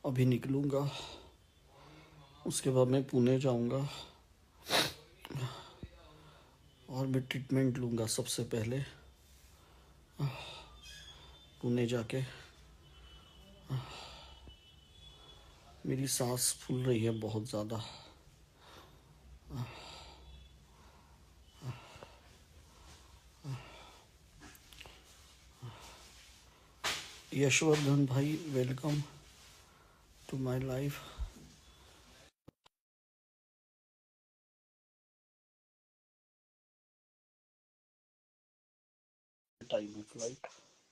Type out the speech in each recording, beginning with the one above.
अभी निकलूँगा, उसके बाद मैं पुणे जाऊँगा और मैं ट्रीटमेंट लूँगा। सबसे पहले पुणे जाके मेरी सांस फूल रही है बहुत ज़्यादा। यशवर्धन भाई, welcome to my life. Time है फ्लाइट।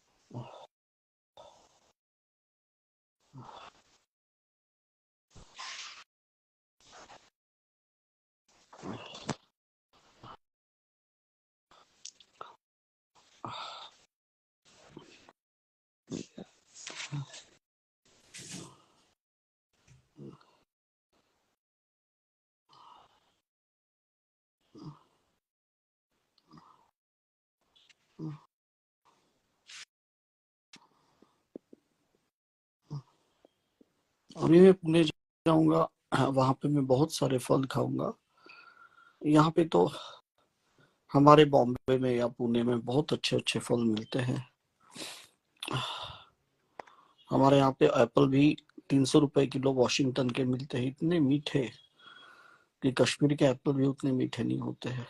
अभी मैं पुणे जाऊँगा, वहाँ पे मैं बहुत सारे फल खाऊंगा। यहाँ पे तो हमारे बॉम्बे में या पुणे में बहुत अच्छे अच्छे फल मिलते हैं। हमारे यहाँ पे एप्पल भी 300 रुपए किलो वॉशिंगटन के मिलते हैं। इतने मीठे कि कश्मीर के एप्पल भी उतने मीठे नहीं होते हैं।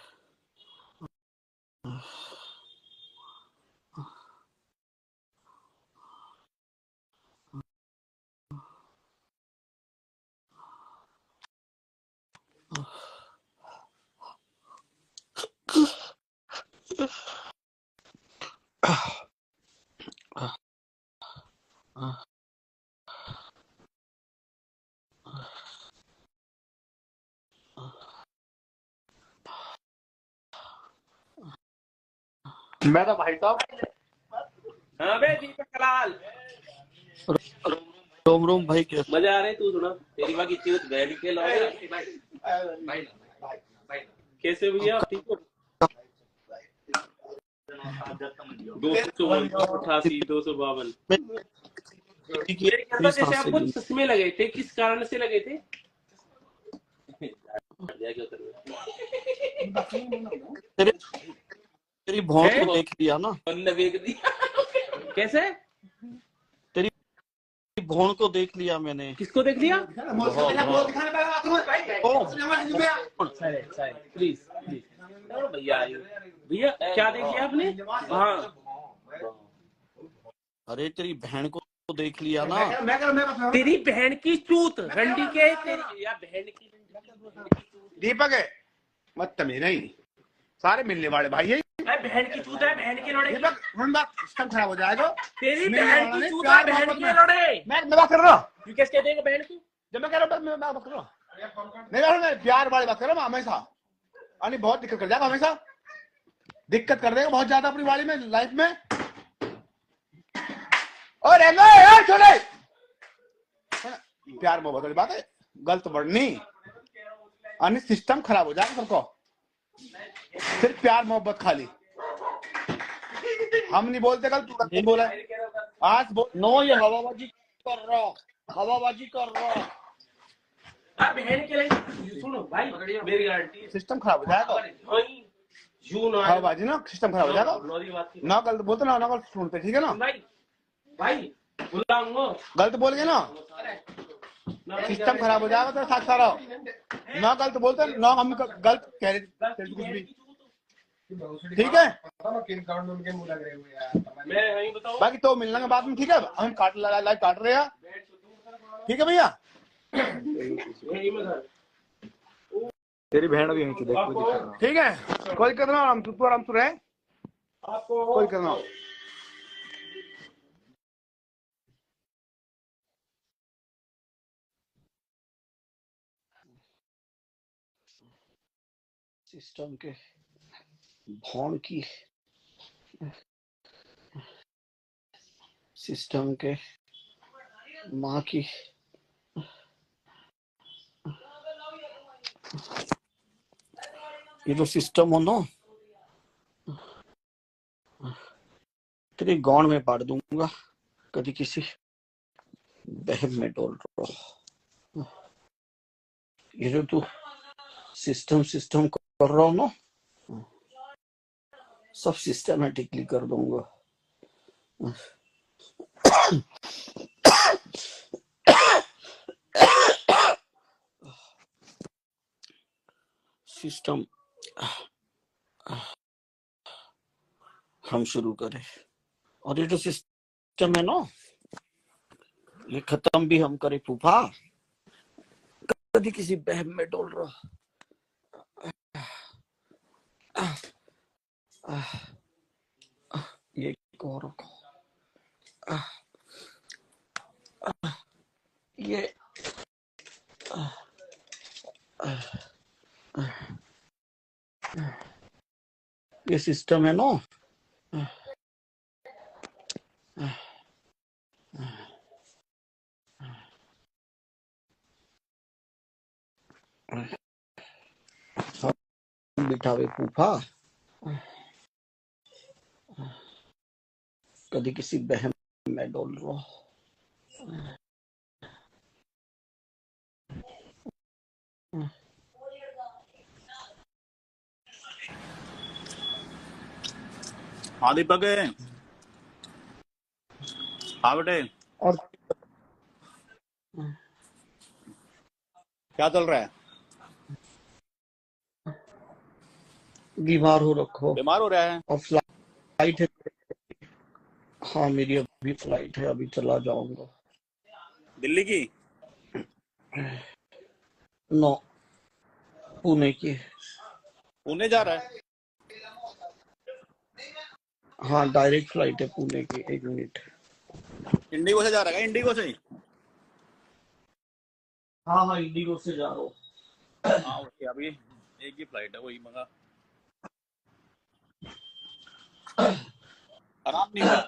मैं तो भाई साहब। हाँ बे दीपक कलाल। रोम रोम भाई, कैसे? मजा आ रहा है। तू सुना, तेरी माँ की चूत बहन के लौड़े। कैसे भैया, आप ठीक हो? 254, 252। मेरे ख्याल से जैसे आपको चश्मे लगे थे, किस कारण से लगे थे? तेरी भौं को देख लिया ना। कैसे? तेरी भौं को देख लिया मैंने। किसको देख लिया? प्लीज भैया, भैया क्या देख लिया आपने? हाँ, अरे तेरी बहन को देख लिया ना। तेरी बहन की चूत रंडी के, तेरी या बहन की दीपक है मत तमी नहीं, सारे मिलने वाले भाई है। बहन की चूत है, बहन के लड़े। दीपक सिस्टम खराब हो जाएगा। तेरी बहन की चूत है, बहन के लड़े। मैं बात कर रहा हूँ। यू कैसे कहते हैं बहन की? जब मैं कह रहा हूँ मैं बात कर रहा हूँ, नहीं मैं प्यार वाली बात कर रहा हूँ। हमेशा अनी बहुत दिक्कत कर जाएगा, हमेशा दिक्कत कर देगा बहुत ज्यादा अपनी वाली में, लाइफ में। और छोड़े प्यार मोहब्बत वाली बात है, गलत बढ़नी अन्य सिस्टम खराब हो जाएगा सबको। सिर्फ प्यार मोहब्बत खाली, हम नहीं बोलते। कल तू नहीं बोला, आज बोल। नो, ये हवाबाजी कर रहा, हवाबाजी कर रहा। बहन के लिए सुनो भाई, मेरी गारंटी सिस्टम खराब हो जाएगा। हवाबाजी ना सिस्टम खराब हो जाएगा। ना गलत बोलते ना गलत सुनते, ठीक है ना भाई? गलत बोल गए ना सिस्टम खराब हो जाएगा। तो साथ सारा ना गलत बोलते ना हम गलत कह रहे कुछ भी, ठीक है? बाकी तो मिलने के बाद में, ठीक है? हम लाइव काट रहे हैं, ठीक है भैया? तेरी बहन भी यहीं देख, ठीक है, कोई करना आराम से रहे, कोई करना। सिस्टम के भौं की, सिस्टम के माँ की। ये तो सिस्टम हो ना, तेरी गौण में पाड़ दूंगा कभी किसी। बहम में डोल रहा हो। ये जो तू सिस्टम सिस्टम कर रहा हो ना, सब सिस्टमेटिकली कर दूंगा। सिस्टम हम शुरू करें, और ये जो सिस्टम है ना, ये खत्म भी हम करें फूफा। कभी किसी बहम में डोल रहा, ये को रखो, ये सिस्टम है ना, बिठावे फूफा। कभी किसी बहम में डोल रहा। हाँ दीपक, हाँ बेटे, और क्या चल रहा है? बीमार हो रखो, बीमार हो रहा है? और फ्लाइट है। हाँ मेरी अभी फ्लाइट है, अभी चला जाऊंगा। दिल्ली की? नो, पुणे की। पुणे जा रहा है? हाँ डायरेक्ट फ्लाइट है पुणे की। 1 मिनट। इंडिगो से जा रहा है? इंडिगो से? हाँ हाँ इंडिगो से जा रहा हूँ। हाँ ओके, अभी एक ही फ्लाइट है, वही मंगा। आराम नहीं हुआ?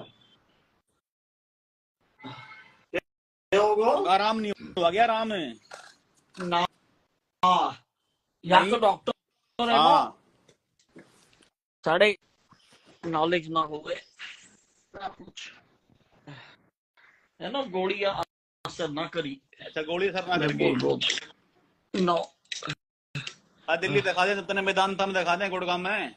आराम नहीं हुआ क्या? आराम है ना, यहाँ तो डॉक्टर है ना, साढ़े नॉलेज ना हो गए कुछ है ना, गोलियां असर ना करी। अच्छा, गोली असर ना मैं करके बोल रहा नो। दिल्ली दिखा दे, तब मैदानता में दिखा दे, गुड़गांव में।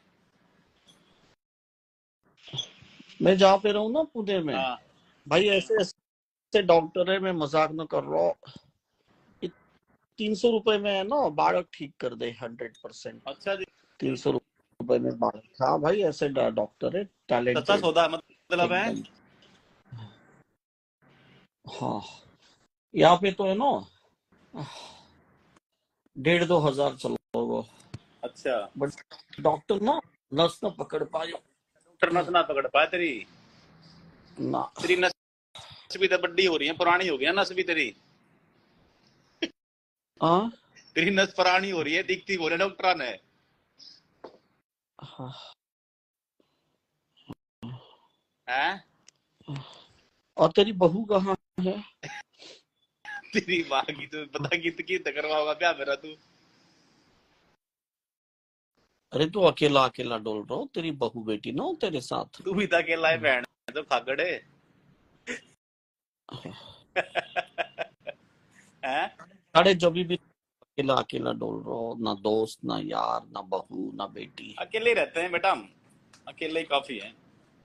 मैं जहाँ पे रहूँ ना पुणे में, भाई ऐसे ऐसे डॉक्टर है, मैं मजाक न कर रहा हूँ। 300 रुपए में है ना बालक ठीक कर दे 100%। अच्छा जी, 300 रुपए में बालक। हाँ भाई ऐसे डॉक्टर है, टैलेंटेड। सस्ता सौदा मतलब है। हाँ यहाँ पे तो है ना 1,500-2 हजार चलो। अच्छा, बट डॉक्टर ना नस न पकड़ पाए। डॉक्टर नस ना पकड़ पाए तेरी ना। तेरी नस भी तो बड्डी हो रही है, पुरानी हो गई है नस भी तेरी। हाँ तेरी नस पुरानी हो रही है, दिखती बोले डॉक्टर ने। हैं? और तेरी बहू कहाँ है? तेरी माँ की तो पता की करवा होगा क्या मेरा तू। अरे तू अकेला अकेला डोल रहा हो, तेरी बहू बेटी ना तेरे साथ। तू भी तो अकेला है बहन, तो खागड़े हैं? अरे जब भी अकेला अकेला डोल रहा हो, ना दोस्त ना यार ना बहू ना बेटी। अकेले ही रहते हैं बेटा हम, अकेले ही काफी है।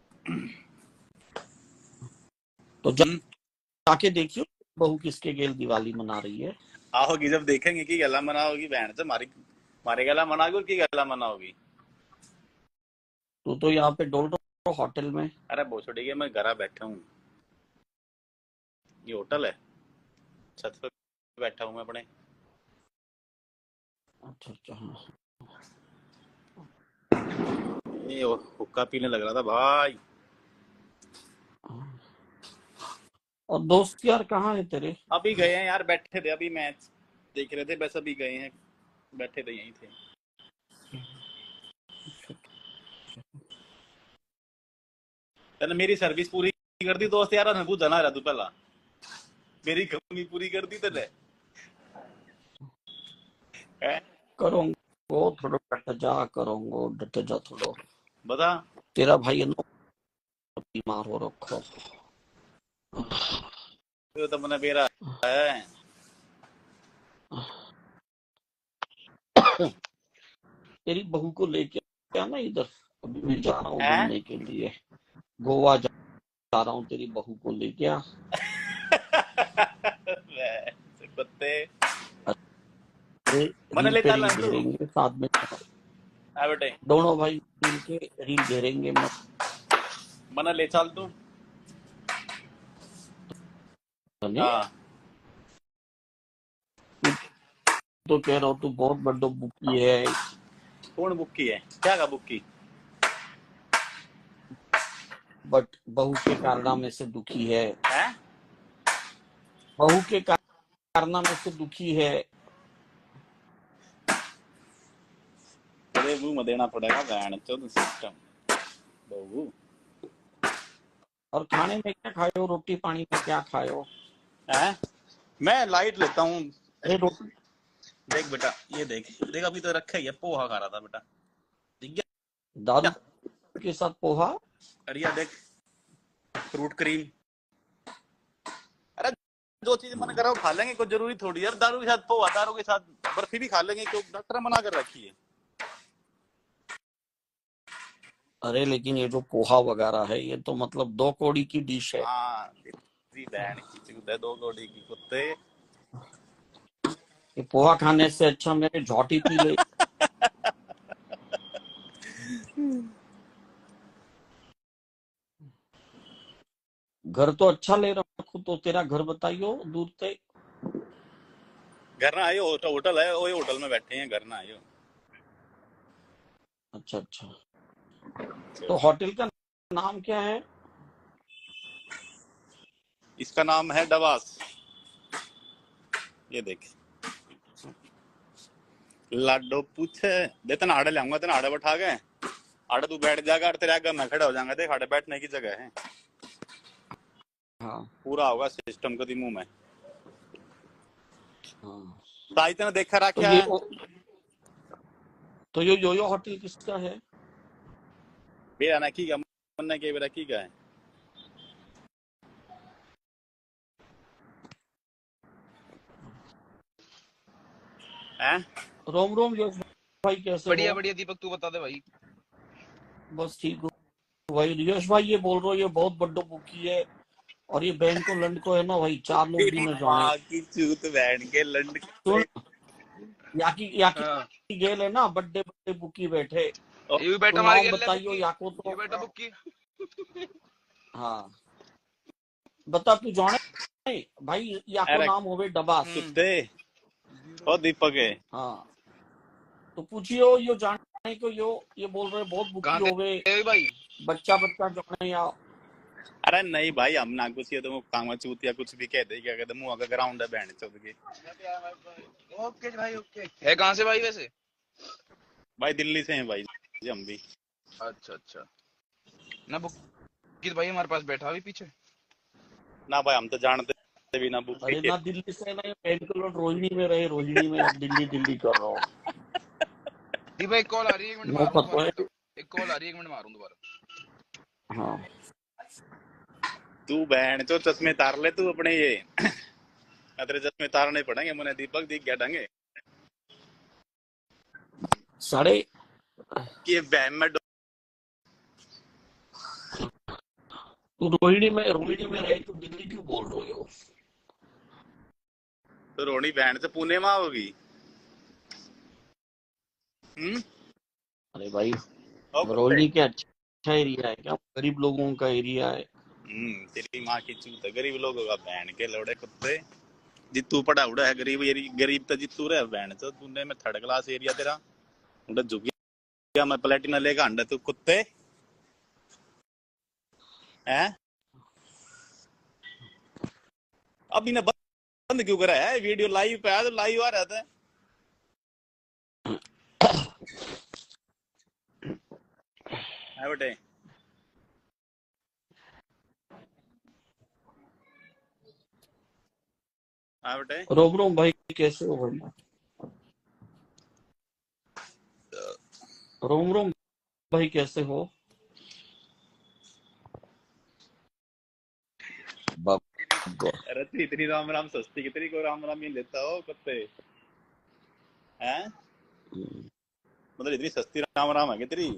तो जाके देखियो बहू किसके गेल दिवाली मना रही है। आओगी जब देखेंगे कि गला मना होगी बहन से, मारे गला मनाओगी और की गला मना होगी। तू तो यहाँ पे डोल रहा हो होटल में। अरे भोसड़ी के, मैं घर बैठा हूँ, ये होटल है, छत पे बैठा हूँ मैं अपने। अच्छा अच्छा। हाँ ये हुक्का पीने लग रहा था भाई। और दोस्त यार कहाँ है तेरे? अभी गए हैं यार, बैठे थे अभी मैच देख रहे थे, बस अभी गए हैं, बैठे थे यहीं थे। तेने मेरी सर्विस पूरी कर दी दोस्त यार, मैं पूछा ना रहा तू पहला, मेरी कमी पूरी कर दी तेने? करूंगो थोड़ा डट जा थोड़ा। बता, तेरा भाई है ना बीमार हो रखो। तो तुमने बेरा है। तेरी बहू को लेके आना इधर, अभी मैं जा रहा हूँ हैं? घूमने के लिए, गोवा जा रहा हूँ, तेरी बहू को लेके आ। कुत्ते अरे मने रील ले पे चल रील तू। घेरेंगे साथ में, हाँ बेटे दोनों भाई मिलके रील घेरेंगे। मने ले चल तू। मैंने हाँ तू तो कह रहा हूँ तू बहुत बड़ा बुकी है, कौन बुक्की है? क्या का बुक्की? बट बहू के कारनामे से दुखी है, हैं? बहू के कारनामे से दुखी है। तेरे मुंह में देना पड़ेगा बैंड चोद सिस्टम बहू। और खाने में क्या खाए हो, रोटी पानी में क्या खाए हो? हैं? मैं लाइट लेता हूँ। अरे रोटी देख बेटा ये देख देख अभी तो रखा ही है, पोहा खा रहा था बेटा। दिख गया? दारू के साथ पोहा? अरे देख फ्रूट क्रीम। अरे जो चीज मन करा वो खा लेंगे, कोई जरूरी थोड़ी यार दारू के साथ पोहा, दारू के साथ बर्फी भी खा लेंगे, क्यों डॉक्टर मना कर रखी है। अरे लेकिन ये जो पोहा वगैरह है ये तो मतलब 2 कौड़ी की डिश है। हाँ तेरी बहन की चूत है, 2 कौड़ी की कुत्ते। ये पोहा खाने से अच्छा मेरे झोटी पी ले। घर तो अच्छा ले रखू, तो तेरा घर बताइयो दूर से। घर ना आयो, होटल है, वही होटल में बैठे हैं, घर ना आयो। अच्छा अच्छा, तो होटल का नाम क्या है? इसका नाम है डबास। ये देख लाडो पूछे दे, तना आड़े लाऊंगा, तना आड़े बैठा गए, आड़े तू बैठ जाएगा और तेरे आगे मैं खड़ा हो जाऊंगा। देख आड़े बैठने की जगह है, हाँ पूरा होगा सिस्टम कदी मुंह में। हाँ, ताई तेने देखा तो रखा ये है। तो ये योयो होटल किसका है? बेरा ना की का मन के बेरा की का है। हैं? रोम रोम यश भाई, कैसे बढ़िया हो? बढ़िया दीपक, तू बता दे भाई। बस ठीक हो भाई। यश भाई ये बोल रहे हो ये बहुत बड्डो बुकी है, और ये बहन को लंड को है ना भाई, 4 लोग भी तेरी न जाने। माँ की चूत बैठ के लंड सुन, हाँ। याकी गेल है ना, बड्डे बड्डे बुकी बैठे, ये भी तो बैठा हमारे नाम गेल बताइयो बुक्की, याको ये तो। बैठा बुक्की। हाँ बता, तू जाने भाई, याको अरे नाम होवे डबास। कुत्ते ओ दीपक है। हाँ तो पूछियो यो जाने को, यो ये बोल रहे बहुत बुकी कहाँ होवे, थे भाई? बच्चा बच्चा जाने या। अरे नहीं भाई हम ना कुछ ये तो काम चूत या कुछ भी कह दे, क्या कहते मुंह का ग्राउंड है बैंड चौथ के। ओके भाई ओके। है कहाँ से भाई वैसे? भाई दिल्ली से हैं भाई जी हम भी। अच्छा अच्छा, ना बुक्की तो भाई हमारे पास बैठा अभी पीछे। ना भाई हम तो जानते भी ना बुक अरे ना दिल्ली से ना, पेंकुलर रोहिणी में रहे, रोहिणी में अब दिल्ली दिल्ली कर रहा हूँ। दी भाई कॉल आ रही है, 1 मिनट नो मारूं पता दोबारा, है। रुक जाओ। एक कॉल आ रही है, 1 मिनट मारूं दोबारा। हाँ तू बहन चो चश्मे तार ले तू अपने, ये तेरे चश्मे तारने पड़ेंगे मुझे, दीपक दिख गया ढंगे साढ़े। कि बहन में तू रोहिणी में रहे तो दिल्ली क्यों बोल रहे हो? तो रोनी बहन से पुणे में होगी। अरे भाई रोहिणी के अच्छा एरिया है क्या? गरीब लोगों का एरिया है। तेरी माँ की चूत है, गरीब लोगों का बहन के लौड़े कुत्ते। जितू पड़ा उड़ा है गरीब, गरीब तो जितू रहे बहन तो तूने में 3rd क्लास एरिया तेरा उड़ा झुक गया। मैं प्लेटिना लेगा अंडा तू कुत्ते हैं। अब इन्हें बंद क्यों करा है? वीडियो लाइव पे आया तो लाइव आ रहा था। है बेटे हाँ बेटे। रोम रोम भाई, कैसे हो भाई? रोम रोम भाई, कैसे हो? अरे तू इतनी राम राम सस्ती कितनी को राम राम ही लेता हो कुत्ते हैं मतलब इतनी सस्ती राम राम है तेरी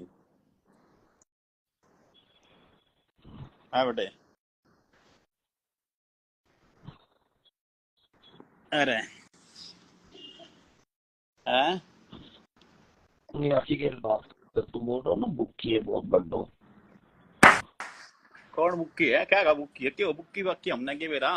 हाँ बेटे अरे हैं अच्छी के बात तू बोल रहा ना बुक्की है बहुत बड्डो कौन बुक्की है क्या का बुक्की है क्यों बुक्की बाकी हमने के बेरा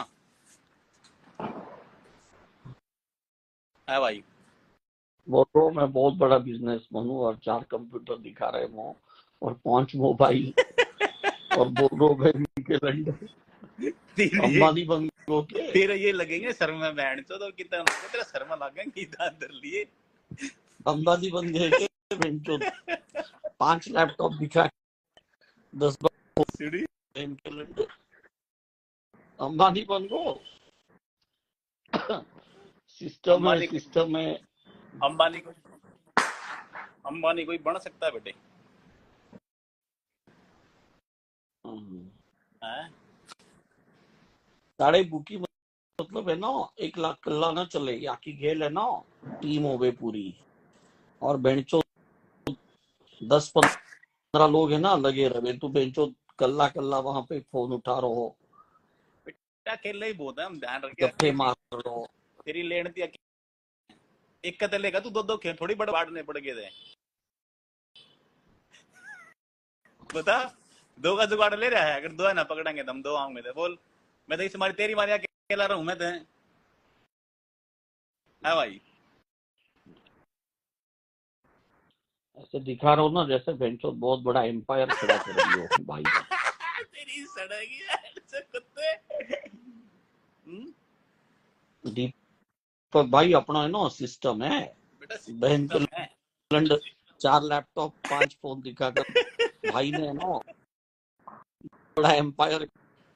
है भाई बोल रहा हूँ मैं बहुत बड़ा बिजनेसमैन हूँ और 4 कंप्यूटर दिखा रहे हो और 5 मोबाइल और बोल रहा हूँ मैं के लंडन अंबानी बंगलों के तेरा ये लगेंगे सर में बैंड तो कितना तेरा सर में लगेंगे इधर अंदर लिए अंबानी बन गए के बेंचो 5 लैपटॉप दिखा 10 सीढ़ी इनके लंडन अंबानी बन गो सिस्टम है अंबानी कोई बन सकता है बेटे साढ़े बुकी मतलब है ना 1 लाख कल्ला ना चले याकी गेल है ना टीम हो गई पूरी और बेंचो 10-15 लोग है ना लगे रहे तो बेंचो कल्ला कल्ला वहां पे फोन उठा रहे हो अकेले ही बहुत है हम ध्यान गप्पे रखे मार रहे हो तेरी लेन थी एक कते लेगा तू दो खेल थोड़ी बड़े बांटने पड़ गए थे बता 2 का जुगाड़ ले रहा है अगर 2 है ना पकड़ेंगे तो हम 2 आऊंगे थे बोल मैं तो इस मारी तेरी मारी अकेला रहूं मैं तो है भाई ऐसे दिखा रहा हूँ ना जैसे बेंचो बहुत बड़ा एम्पायर खड़ा कर रही हो भाई तेरी सड़गी है कुत्ते दीपक भाई अपना है ना सिस्टम है बहन के लंड 4 लैपटॉप 5 फोन दिखाकर भाई ने है ना बड़ा एम्पायर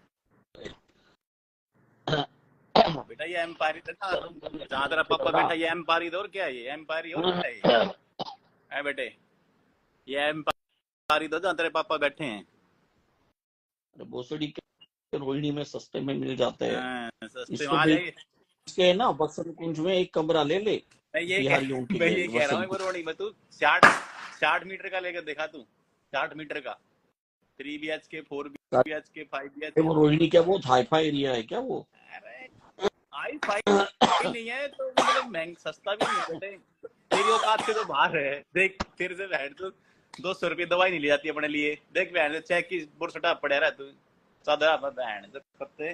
बेटा ये एम्पायर जहां तेरा पापा बेटा ये एम्पायर और क्या है ये एम्पायर और क्या है बेटे ये एम्पायर दो जहां तेरे पापा बैठे हैं भोसड़ी के रोहिणी में सस्ते में मिल जाते हैं सस्ते इसको इसके ना बसंत कुंज में एक कमरा ले ले बिहारियों के मैं ये कह रहा हूँ रोहिणी में तू 60 मीटर का लेकर देखा तू 60 मीटर का 3 BHK 4 BHK 5 BHK वो रोहिणी क्या वो हाईफाई एरिया है क्या वो हाईफाई नहीं है तो मतलब महंगा सस्ता भी नहीं बेटे तेरी औकात से तो बाहर है देख तेरे से बैठ तो 200 रुपये दवाई नहीं ले जाती अपने लिए देख बहन चेक की बुरसटा पड़ा रहा तू सदा बहन पत्ते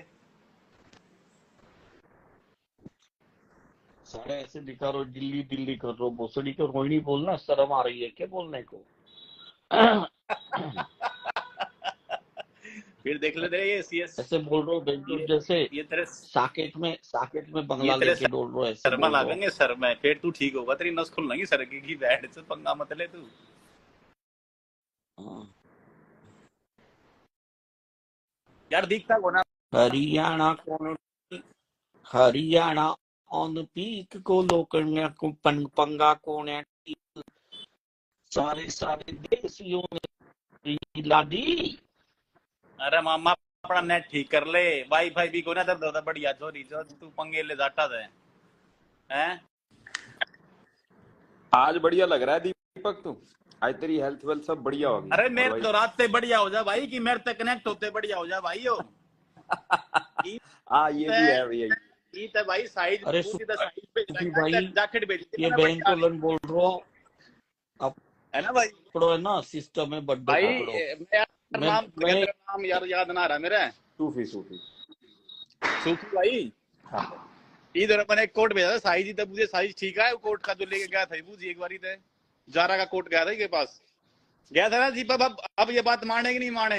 सारे ऐसे दिखा रहे दिल्ली दिल्ली कर रहे हो भोसड़ी को रोहिणी बोलना शर्म आ रही है क्या बोलने को फिर देख ले ये सीएस ऐसे बोल रहे हो बेंचो जैसे ये तेरे साकेत में बंगला लेके डोल रहे हो ऐसे सर में लागेंगे सर में फिर तू ठीक होगा तेरी नस खुलना सर की बैठ से पंगा मत ले तू यार दिखता को ना हरियाणा ऑन पीक को लोकण्या को पंगा कौन है सारे देशियों ने लादी अरे मामा अपना नेट ठीक कर ले वाईफाई भी को ना दर्द बढ़िया चोरी जो तू पंगे ले जाता है हैं आज बढ़िया लग रहा है दीपक तू आज तेरी हेल्थ वेल्थ सब बढ़िया होगी अरे मेरे तो रात से बढ़िया हो जा भाई कि मेरे तक कनेक्ट होते बढ़िया हो जा भाई हो हाँ ये भी है भैया ये तो भाई साइज अरे भाई जैकेट बेच ये बैंक कोलन बोल रहा हूँ अब है ना भाई पकड़ो है ना सिस्टम है बड्डे भाई नाम यार याद ना रहा मेरा सूफी भाई इधर मैंने एक कोट भेजा था साइज तब मुझे साइज ठीक है कोट का जो लेके गया था मुझे एक बार जारा का कोट गया था के पास गया था ना जी अब ये बात माने कि नहीं माने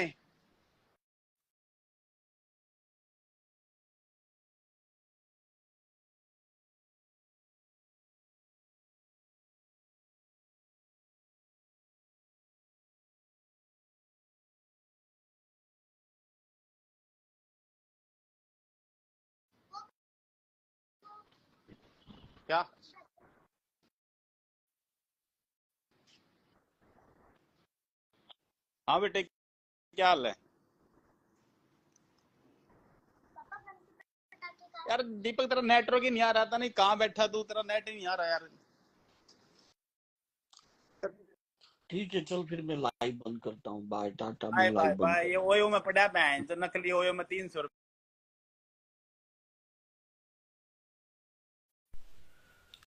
क्या हाँ बेटे क्या हाल है यार दीपक तेरा नेटवर्क ही नहीं आ रहा था, नहीं कहाँ बैठा तू, तेरा नेट ही नहीं आ रहा यार। ठीक है चल फिर मैं लाइव बंद करता हूँ। बाय टाटा, मैं बाय बाय लाइव बंद बाय। कर ये ओयो में पड़ा बहन जो नकली ओयो में 300